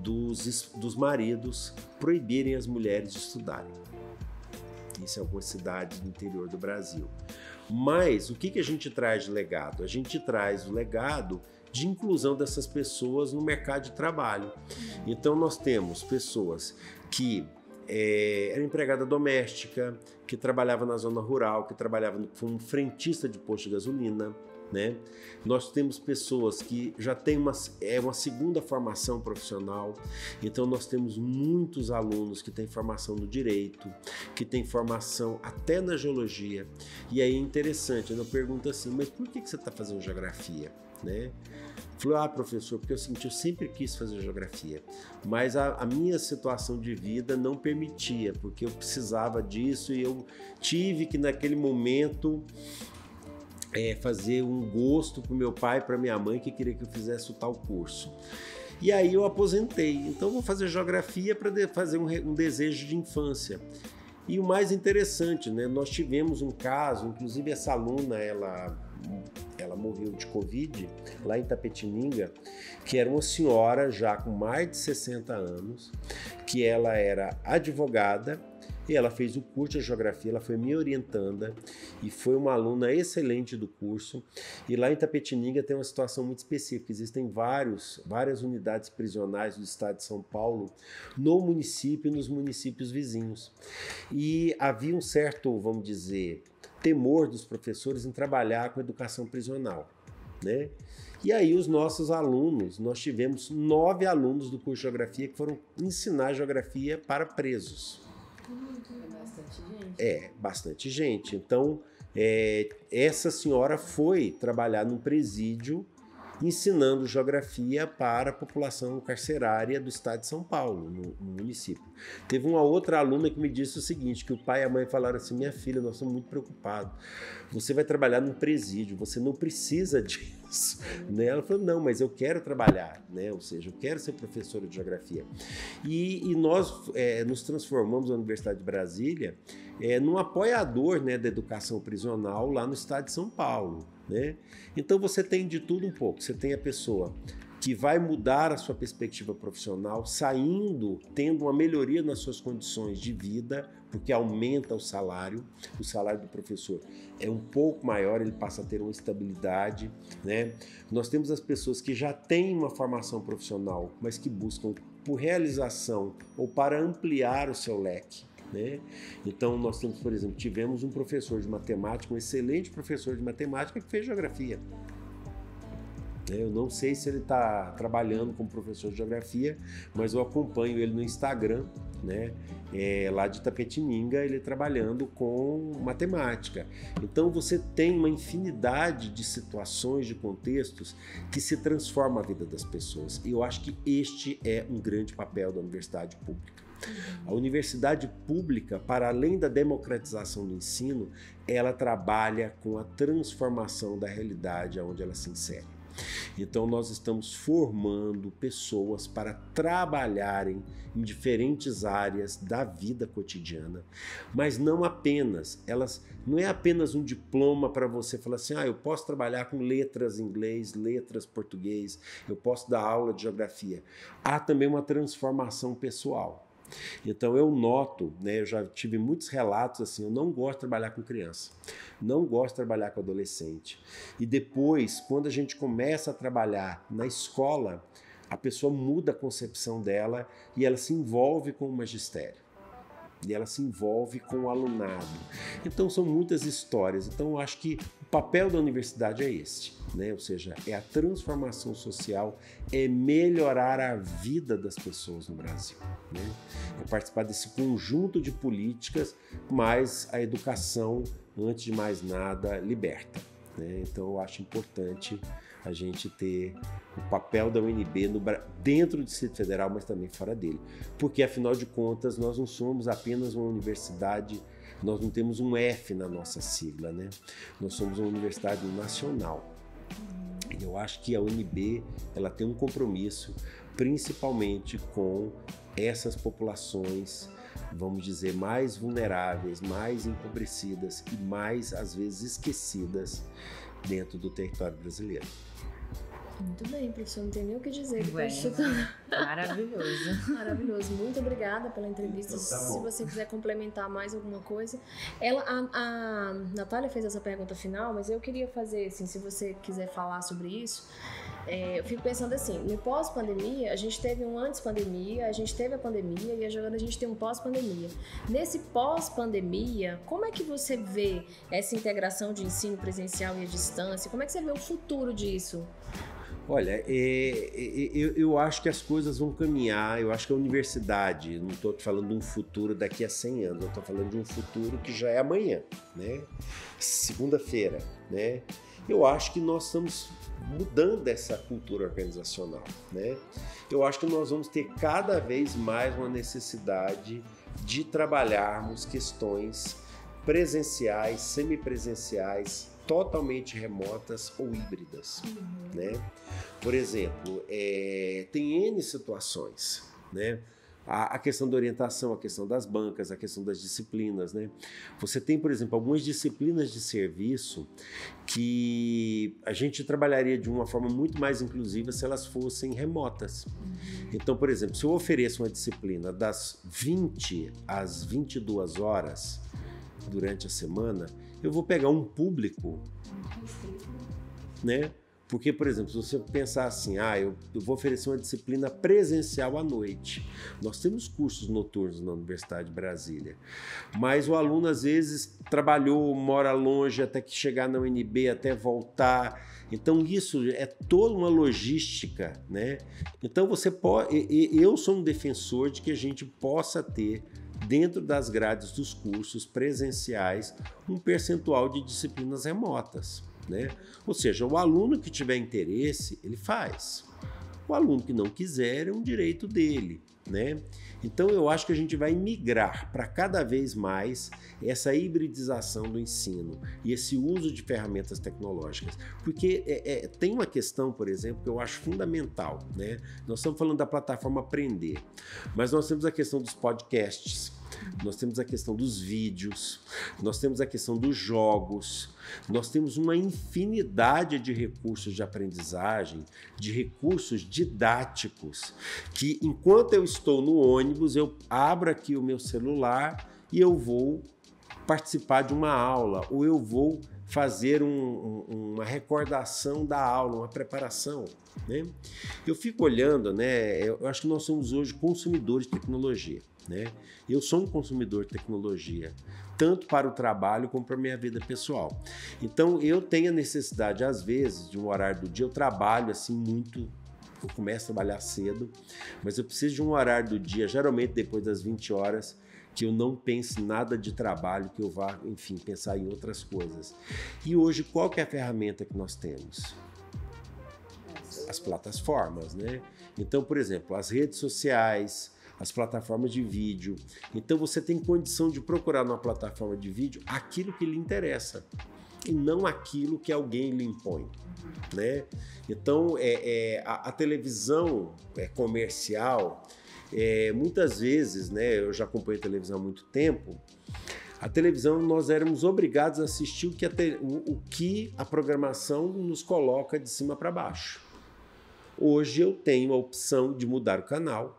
dos maridos proibirem as mulheres de estudarem. Isso é alguma cidade do interior do Brasil. Mas o que a gente traz de legado? A gente traz o legado de inclusão dessas pessoas no mercado de trabalho. Então nós temos pessoas que era empregada doméstica, que trabalhava na zona rural, que trabalhava como frentista de posto de gasolina, né? Nós temos pessoas que já têm uma segunda formação profissional, então nós temos muitos alunos que têm formação no direito, que têm formação até na geologia, e aí é interessante, eu pergunto assim, mas por que você está fazendo geografia, né? Falei, professor, porque eu sempre quis fazer geografia, mas a minha situação de vida não permitia, porque eu precisava disso e eu tive que naquele momento fazer um gosto para o meu pai e para minha mãe que queria que eu fizesse o tal curso. E aí eu aposentei, então vou fazer geografia para fazer um desejo de infância. E o mais interessante, né, nós tivemos um caso, inclusive essa aluna, ela morreu de Covid lá em Itapetininga, que era uma senhora já com mais de 60 anos, que ela era advogada E ela fez o curso de geografia, ela foi minha orientanda e foi uma aluna excelente do curso. E lá em Itapetininga tem uma situação muito específica. Existem várias unidades prisionais do estado de São Paulo no município e nos municípios vizinhos. E havia um certo, vamos dizer, temor dos professores em trabalhar com educação prisional, né? E aí os nossos alunos, nós tivemos 9 alunos do curso de geografia que foram ensinar geografia para presos. Bastante gente. Então, essa senhora foi trabalhar num presídio ensinando geografia para a população carcerária do estado de São Paulo, no município. Teve uma outra aluna que me disse o seguinte, que o pai e a mãe falaram assim, minha filha, nós estamos muito preocupados, você vai trabalhar num presídio, você não precisa disso. Né? Ela falou, não, mas eu quero trabalhar, né? Ou seja, eu quero ser professora de geografia. E nós nos transformamos na Universidade de Brasília num apoiador, né, da educação prisional lá no estado de São Paulo. Né? Então você tem de tudo um pouco. Você tem a pessoa que vai mudar a sua perspectiva profissional, saindo, tendo uma melhoria nas suas condições de vida, porque aumenta o salário do professor é um pouco maior, ele passa a ter uma estabilidade, né? Nós temos as pessoas que já têm uma formação profissional, mas que buscam por realização ou para ampliar o seu leque. Né? Então nós temos, por exemplo, tivemos um professor de matemática, um excelente professor de matemática que fez geografia. Eu não sei se ele está trabalhando como professor de geografia, mas eu acompanho ele no Instagram, né? Lá de Itapetininga, ele trabalhando com matemática. Então você tem uma infinidade de situações, de contextos que se transformam a vida das pessoas. E eu acho que este é um grande papel da universidade pública. A universidade pública, para além da democratização do ensino, ela trabalha com a transformação da realidade onde ela se insere. Então nós estamos formando pessoas para trabalharem em diferentes áreas da vida cotidiana, mas não apenas, não é apenas um diploma para você falar assim, eu posso trabalhar com letras em inglês, letras português, eu posso dar aula de geografia. Há também uma transformação pessoal. Então eu noto, né, eu já tive muitos relatos assim, eu não gosto de trabalhar com criança, não gosto de trabalhar com adolescente. E depois, quando a gente começa a trabalhar na escola, a pessoa muda a concepção dela e ela se envolve com o magistério. E ela se envolve com o alunado. Então são muitas histórias. Então eu acho que o papel da universidade é este, né? Ou seja, é a transformação social, é melhorar a vida das pessoas no Brasil, né? É participar desse conjunto de políticas, mas a educação, antes de mais nada, liberta, né? Então eu acho importante a gente ter o papel da UNB dentro do Distrito Federal, mas também fora dele. Porque, afinal de contas, nós não somos apenas uma universidade, nós não temos um F na nossa sigla, né? Nós somos uma universidade nacional. E eu acho que a UNB ela tem um compromisso, principalmente com essas populações, vamos dizer, mais vulneráveis, mais empobrecidas e mais, às vezes, esquecidas dentro do território brasileiro. Muito bem, professor, não tem nem o que dizer. Maravilhoso. Maravilhoso. Muito obrigada pela entrevista. Então, se você quiser complementar mais alguma coisa. A Natália fez essa pergunta final, mas eu queria fazer, assim, se você quiser falar sobre isso, eu fico pensando assim, no pós-pandemia, a gente teve um antes-pandemia, a gente teve a pandemia e agora a gente tem um pós-pandemia. Nesse pós-pandemia, como é que você vê essa integração de ensino presencial e à distância? Como é que você vê o futuro disso? Olha, eu acho que as coisas vão caminhar, eu acho que a universidade, não estou falando de um futuro daqui a 100 anos, eu estou falando de um futuro que já é amanhã, né? Segunda-feira, né? Eu acho que nós estamos mudando essa cultura organizacional, né? Eu acho que nós vamos ter cada vez mais uma necessidade de trabalharmos questões presenciais, semipresenciais, totalmente remotas ou híbridas, né? Por exemplo, tem N situações, né? a questão da orientação, a questão das bancas, a questão das disciplinas, né? Você tem, por exemplo, algumas disciplinas de serviço que a gente trabalharia de uma forma muito mais inclusiva se elas fossem remotas. Então, por exemplo, se eu ofereço uma disciplina das 20 às 22 horas durante a semana, eu vou pegar um público, né? Porque, por exemplo, se você pensar assim, eu vou oferecer uma disciplina presencial à noite. Nós temos cursos noturnos na Universidade de Brasília, mas o aluno, às vezes, trabalhou, mora longe, até que chegar na UNB, até voltar. Então, isso é toda uma logística, né? Então, você pode... Eu sou um defensor de que a gente possa ter, dentro das grades dos cursos presenciais, um percentual de disciplinas remotas, né? Ou seja, o aluno que tiver interesse, ele faz. O aluno que não quiser, é um direito dele, né? Então, eu acho que a gente vai migrar para cada vez mais essa hibridização do ensino e esse uso de ferramentas tecnológicas. Porque tem uma questão, por exemplo, que eu acho fundamental, né? Nós estamos falando da plataforma Aprender, mas nós temos a questão dos podcasts, nós temos a questão dos vídeos, nós temos a questão dos jogos, nós temos uma infinidade de recursos de aprendizagem, de recursos didáticos, que enquanto eu estou no ônibus, eu abro aqui o meu celular e eu vou participar de uma aula, ou eu vou fazer uma recordação da aula, uma preparação, né? Eu fico olhando, né? Eu acho que nós somos hoje consumidores de tecnologia, né? Eu sou um consumidor de tecnologia, tanto para o trabalho como para a minha vida pessoal. Então, eu tenho a necessidade, às vezes, de um horário do dia, eu trabalho assim muito, eu começo a trabalhar cedo, mas eu preciso de um horário do dia, geralmente depois das 20 horas, que eu não pense nada de trabalho, que eu vá, enfim, pensar em outras coisas. E hoje, qual que é a ferramenta que nós temos? As plataformas, né? Então, por exemplo, as redes sociais, as plataformas de vídeo. Então, você tem condição de procurar numa plataforma de vídeo aquilo que lhe interessa e não aquilo que alguém lhe impõe, né? Então, a televisão comercial, muitas vezes, né, eu já acompanho televisão há muito tempo, a televisão nós éramos obrigados a assistir o que a programação nos coloca de cima para baixo. Hoje eu tenho a opção de mudar o canal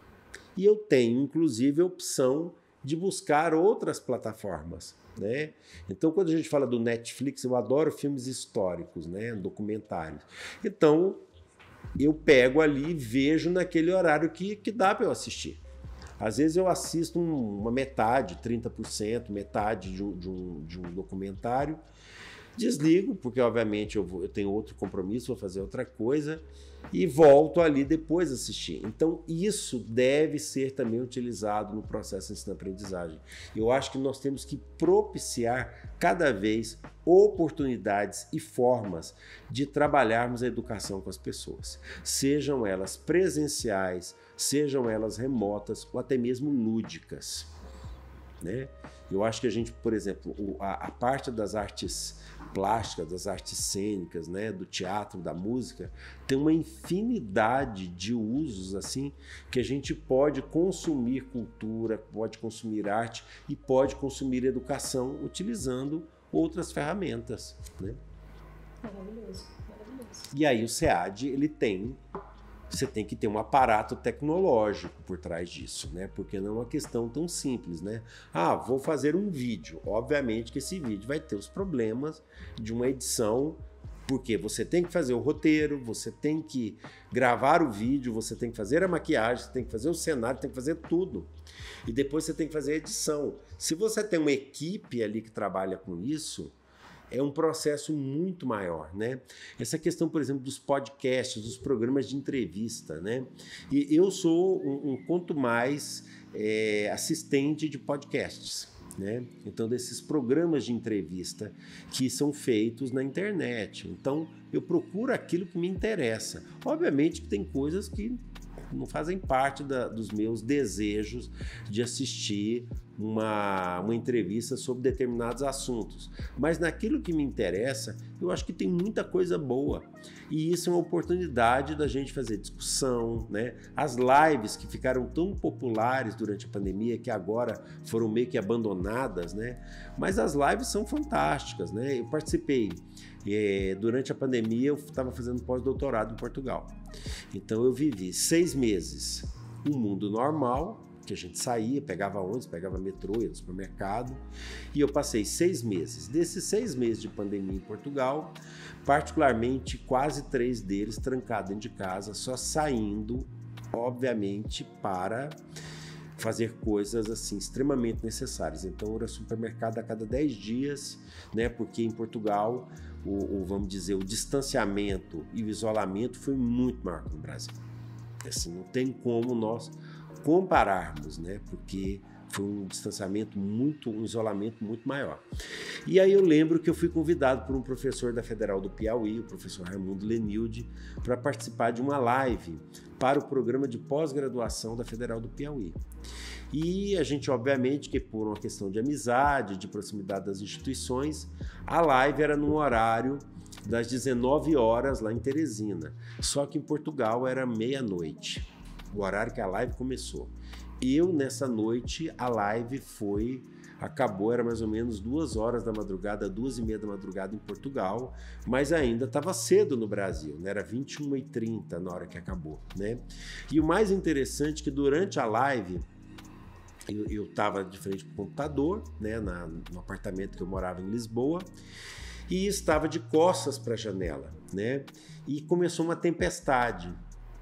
e eu tenho, inclusive, a opção de buscar outras plataformas, né? Então, quando a gente fala do Netflix, eu adoro filmes históricos, né, documentários. Então, eu pego ali e vejo naquele horário que dá para eu assistir. Às vezes eu assisto uma metade, 30%, metade de um documentário, desligo, porque obviamente eu tenho outro compromisso, vou fazer outra coisa, e volto ali depois assistir. Então isso deve ser também utilizado no processo de ensino-aprendizagem. Eu acho que nós temos que propiciar cada vez oportunidades e formas de trabalharmos a educação com as pessoas, sejam elas presenciais, sejam elas remotas ou até mesmo lúdicas, né? Eu acho que a gente, por exemplo, a parte das artes plásticas, das artes cênicas, né, do teatro, da música, tem uma infinidade de usos assim que a gente pode consumir cultura, pode consumir arte e pode consumir educação utilizando outras ferramentas, né? Maravilhoso, maravilhoso. E aí o SEAD, você tem que ter um aparato tecnológico por trás disso, né? Porque não é uma questão tão simples, né? Vou fazer um vídeo. Obviamente que esse vídeo vai ter os problemas de uma edição, porque você tem que fazer o roteiro, você tem que gravar o vídeo, você tem que fazer a maquiagem, você tem que fazer o cenário, tem que fazer tudo. E depois você tem que fazer a edição. Se você tem uma equipe ali que trabalha com isso, é um processo muito maior, né? Essa questão, por exemplo, dos podcasts, dos programas de entrevista, né? E eu sou quanto mais assistente de podcasts, né? Então, desses programas de entrevista que são feitos na internet. Então, eu procuro aquilo que me interessa. Obviamente que tem coisas que não fazem parte dos meus desejos de assistir uma entrevista sobre determinados assuntos. Mas naquilo que me interessa, eu acho que tem muita coisa boa. E isso é uma oportunidade da gente fazer discussão, né? As lives que ficaram tão populares durante a pandemia, que agora foram meio que abandonadas, né? Mas as lives são fantásticas, né? Eu participei. Durante a pandemia, eu estava fazendo pós-doutorado em Portugal. Então, eu vivi 6 meses um mundo normal, que a gente saía, pegava ônibus, pegava metrô, ia no supermercado, e eu passei 6 meses. Desses 6 meses de pandemia em Portugal, particularmente quase 3 deles trancados dentro de casa, só saindo, obviamente, para fazer coisas assim extremamente necessárias. Então, era supermercado a cada 10 dias, né? Porque em Portugal, vamos dizer, o distanciamento e o isolamento foi muito maior que no Brasil. Assim, não tem como nós compararmos, né? Porque foi um distanciamento um isolamento muito maior. E aí eu lembro que eu fui convidado por um professor da Federal do Piauí, o professor Raimundo Lenilde, para participar de uma live para o programa de pós-graduação da Federal do Piauí. E a gente, obviamente, que por uma questão de amizade, de proximidade das instituições, a live era num horário das 19 horas lá em Teresina. Só que em Portugal era meia-noite, o horário que a live começou. Nessa noite, a live acabou, era mais ou menos 2 horas da madrugada, 2h30 da madrugada em Portugal, mas ainda estava cedo no Brasil, né? Era 21h30 na hora que acabou, né? E o mais interessante é que durante a live, eu estava de frente para o computador, né? No apartamento que eu morava em Lisboa, e estava de costas para a janela, né? E começou uma tempestade.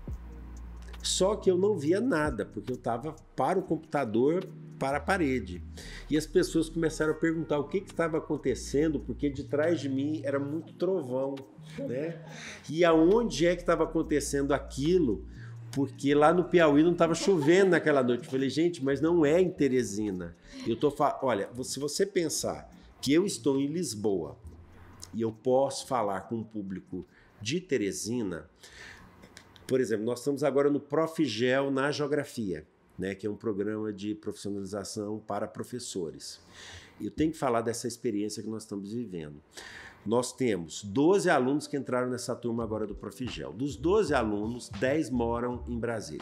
Só que eu não via nada, porque eu estava para o computador, para a parede. E as pessoas começaram a perguntar o que estava acontecendo, porque de trás de mim era muito trovão, né? E aonde é que estava acontecendo aquilo? Porque lá no Piauí não estava chovendo naquela noite. Eu falei, gente, mas não é em Teresina. Olha, se você pensar que eu estou em Lisboa e eu posso falar com o público de Teresina. Por exemplo, nós estamos agora no Profigel na Geografia, né, que é um programa de profissionalização para professores. Eu tenho que falar dessa experiência que nós estamos vivendo. Nós temos 12 alunos que entraram nessa turma agora do Profigel. Dos 12 alunos, 10 moram em Brasília.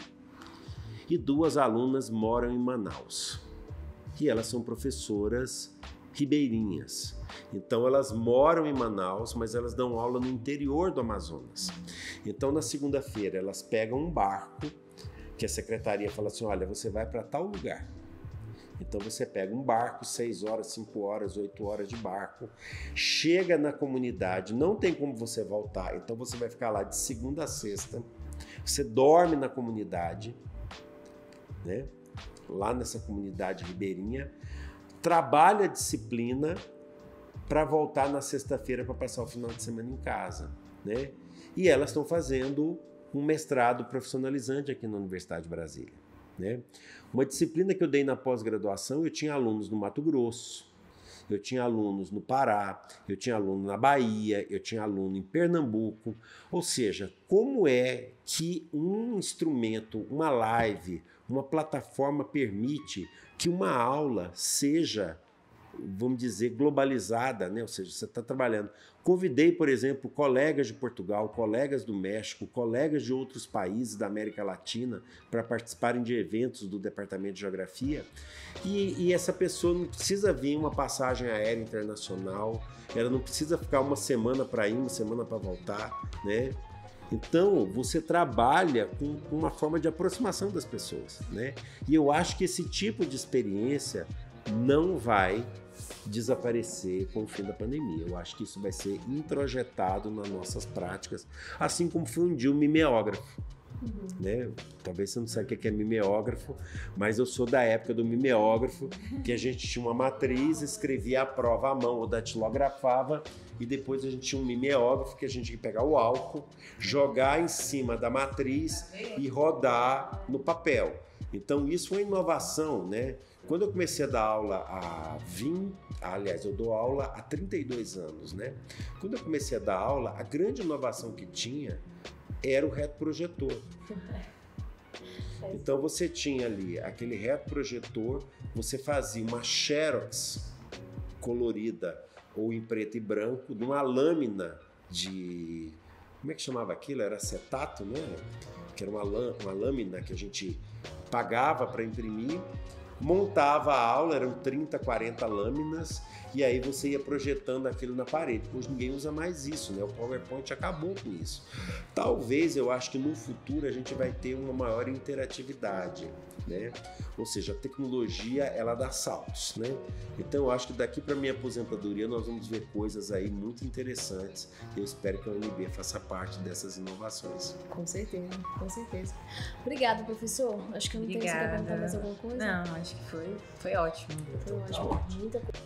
E 2 alunas moram em Manaus. E elas são professoras ribeirinhas. Então elas moram em Manaus, mas elas dão aula no interior do Amazonas. Então na segunda-feira elas pegam um barco, que a secretaria fala assim, olha, você vai para tal lugar. Então você pega um barco, 6 horas, 5 horas, 8 horas de barco, chega na comunidade, não tem como você voltar, então você vai ficar lá de segunda a sexta, você dorme na comunidade, né? Lá nessa comunidade ribeirinha, trabalha a disciplina para voltar na sexta-feira para passar o final de semana em casa, né? E elas estão fazendo um mestrado profissionalizante aqui na Universidade de Brasília, né? Uma disciplina que eu dei na pós-graduação, eu tinha alunos no Mato Grosso, eu tinha alunos no Pará, eu tinha aluno na Bahia, eu tinha aluno em Pernambuco. Ou seja, como é que um instrumento, uma live, uma plataforma permite que uma aula seja, vamos dizer, globalizada, né? Ou seja, você está trabalhando. Convidei, por exemplo, colegas de Portugal, colegas do México, colegas de outros países da América Latina para participarem de eventos do Departamento de Geografia. E essa pessoa não precisa vir uma passagem aérea internacional, ela não precisa ficar uma semana para ir, uma semana para voltar, né? Então, você trabalha com uma forma de aproximação das pessoas, né? E eu acho que esse tipo de experiência não vai desaparecer com o fim da pandemia. Eu acho que isso vai ser introjetado nas nossas práticas, assim como foi um dia o mimeógrafo. Né? Talvez você não saiba o que é mimeógrafo, mas eu sou da época do mimeógrafo, que a gente tinha uma matriz, escrevia a prova à mão ou datilografava, e depois a gente tinha um mimeógrafo que a gente ia pegar o álcool, jogar em cima da matriz e rodar no papel. Então isso foi uma inovação, né? Quando eu comecei a dar aula eu dou aula há 32 anos, né? Quando eu comecei a dar aula, a grande inovação que tinha era o retroprojetor. Então você tinha ali aquele retroprojetor, você fazia uma xerox colorida ou em preto e branco de uma lâmina de... Como é que chamava aquilo? Era acetato, né? Que era uma lâmina que a gente pagava para imprimir, montava a aula, eram 30, 40 lâminas, e aí você ia projetando aquilo na parede. Hoje ninguém usa mais isso, né? O PowerPoint acabou com isso. Talvez, eu acho que no futuro a gente vai ter uma maior interatividade, né? Ou seja, a tecnologia, ela dá saltos, né? Então eu acho que daqui para minha aposentadoria nós vamos ver coisas aí muito interessantes. Eu espero que a UNB faça parte dessas inovações. Com certeza, com certeza. Obrigada, professor. Acho que eu não tenho que perguntar mais alguma coisa. Não, acho que foi ótimo. Foi ótimo. Muita coisa.